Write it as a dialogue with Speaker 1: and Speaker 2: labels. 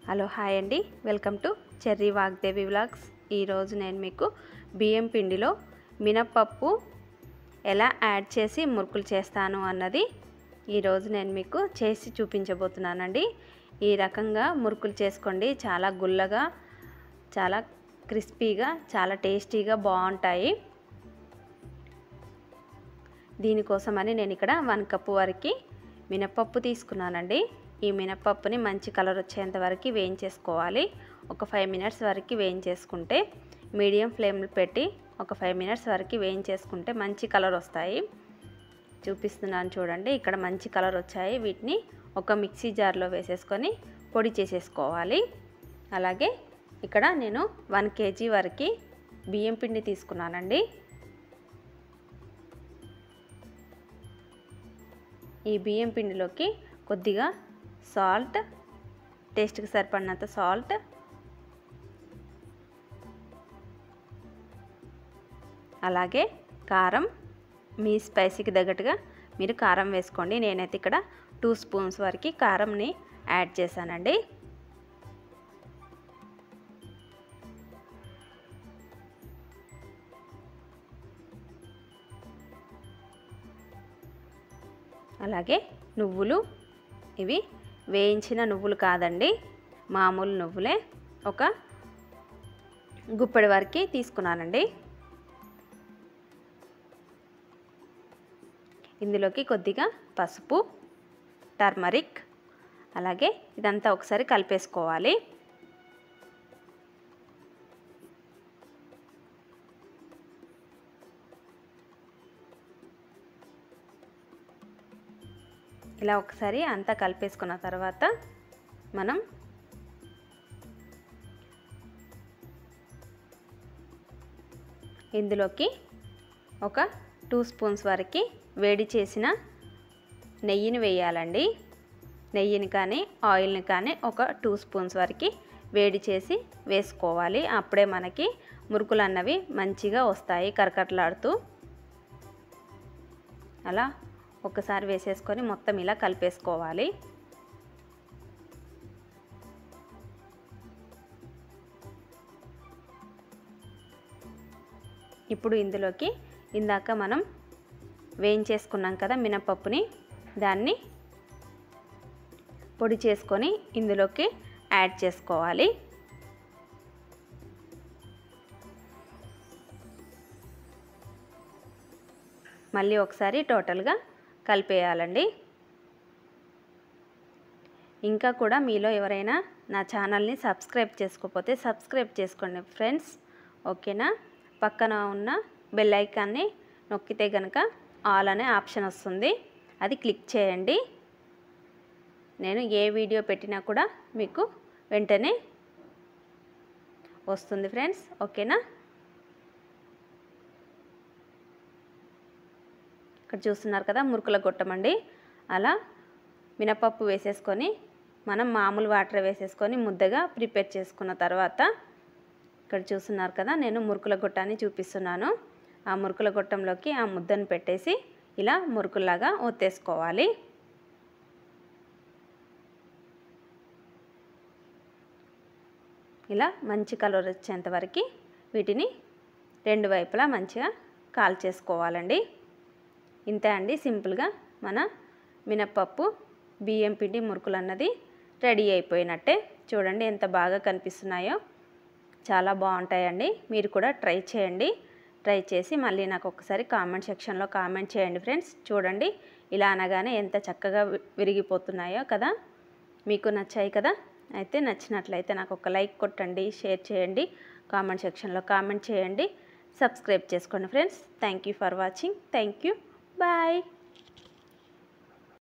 Speaker 1: Hello hi అండి, welcome to Cherry Vagdevi vlogs. ఈరోజు నేను మీకు బియ్యం పిండిలో మినప్పప్పు ఎలా యాడ్ చేసి మురుకులు చేస్తాను అన్నది ఈరోజు నేను మీకు చేసి చూపించబోతున్నానండి. ఈ రకంగా మురుకులు చేసుకోండి, చాలా గుల్లగా, చాలా క్రిస్పీగా, చాలా టేస్టీగా బాగుంటాయి. దీనికోసమని నేను ఇక్కడ 1 కప్పు వరకు మినప్పప్పు తీసుకున్నానండి. ఈ మినప్పప్పుని మంచి కలర్ వచ్చేంత వరకు వేయించేసుకోవాలి. ఒక 5 మినిట్స్ వరకు వేయించేసుకుంటే, మీడియం ఫ్లేమ్లో పెట్టి ఒక 5 మినిట్స్ వరకు వేయించేసుకుంటే మంచి కలర్ వస్తాయి. చూపిస్తున్నాను చూడండి, ఇక్కడ మంచి కలర్ వచ్చాయి. వీటిని ఒక మిక్సీ జార్లో వేసేసుకొని పొడి చేసేసుకోవాలి. అలాగే ఇక్కడ నేను 1 kg వరకు బియ్యం పిండి తీసుకున్నానండి. ఈ బియ్యం పిండిలోకి కొద్దిగా సాల్ట్, టేస్ట్కి సరిపడినంత సాల్ట్, అలాగే కారం, మీ స్పైసీకి తగ్గట్టుగా మీరు కారం వేసుకోండి. నేనైతే ఇక్కడ 2 స్పూన్స్ వరకు కారంని యాడ్ చేశానండి. అలాగే నువ్వులు, ఇవి వేయించిన నువ్వులు కాదండి, మామూలు నువ్వులే. ఒక గుప్పెడి వరకు తీసుకున్నానండి. ఇందులోకి కొద్దిగా పసుపు, టర్మరిక్, అలాగే ఇదంతా ఒకసారి కలిపేసుకోవాలి. ఇలా ఒకసారి అంతా కలిపేసుకున్న తర్వాత మనం ఇందులోకి ఒక 2 స్పూన్స్ వరకు వేడి చేసిన నెయ్యిని వేయాలండి. నెయ్యిని కానీ ఆయిల్ని కానీ ఒక 2 స్పూన్స్ వరకు వేడి చేసి వేసుకోవాలి. అప్పుడే మనకి మురుకులు అన్నవి మంచిగా వస్తాయి కరకరలాడుతూ. అలా ఒకసారి వేసేసుకొని మొత్తం ఇలా కలిపేసుకోవాలి. ఇప్పుడు ఇందులోకి ఇందాక మనం వేయించేసుకున్నాం కదా మినపప్పుని, దాన్ని పొడి చేసుకొని ఇందులోకి యాడ్ చేసుకోవాలి. మళ్ళీ ఒకసారి టోటల్గా కలిపేయాలండి. ఇంకా కూడా మీలో ఎవరైనా నా ఛానల్ని సబ్స్క్రైబ్ చేసుకోకపోతే సబ్స్క్రైబ్ చేసుకోండి ఫ్రెండ్స్, ఓకేనా? పక్కన ఉన్న బెల్ ఐకాన్ని నొక్కితే కనుక ఆల్ అనే ఆప్షన్ వస్తుంది, అది క్లిక్ చేయండి. నేను ఏ వీడియో పెట్టినా కూడా మీకు వెంటనే వస్తుంది ఫ్రెండ్స్, ఓకేనా? ఇక్కడ చూస్తున్నారు కదా మురుకుల గొట్టమండి. అలా మినపప్పు వేసేసుకొని మనం మామూలు వాటర్ వేసేసుకొని ముద్దగా ప్రిపేర్ చేసుకున్న తర్వాత, ఇక్కడ చూస్తున్నారు కదా నేను మురుకుల గొట్టాన్ని చూపిస్తున్నాను. ఆ మురుకుల గొట్టంలోకి ఆ ముద్దను పెట్టేసి ఇలా మురుకుల్లాగా ఒత్తేసుకోవాలి. ఇలా మంచి కలర్ వచ్చేంత వరకు వీటిని 2 వైపులా మంచిగా కాల్చేసుకోవాలండి. ఇంతే అండి, సింపుల్గా మన మినప్పప్పు బియ్యం పిండి మురుకులు అన్నది రెడీ అయిపోయినట్టే. చూడండి ఎంత బాగా కనిపిస్తున్నాయో, చాలా బాగుంటాయండి. మీరు కూడా ట్రై చేయండి. ట్రై చేసి మళ్ళీ నాకు ఒకసారి కామెంట్ సెక్షన్లో కామెంట్ చేయండి ఫ్రెండ్స్. చూడండి ఇలా అనగానే ఎంత చక్కగా విరిగిపోతున్నాయో కదా. మీకు నచ్చాయి కదా? అయితే నచ్చినట్లయితే నాకు ఒక లైక్ కొట్టండి, షేర్ చేయండి, కామెంట్ సెక్షన్లో కామెంట్ చేయండి, సబ్స్క్రైబ్ చేసుకోండి friends. Thank you for watching. Thank you. Bye.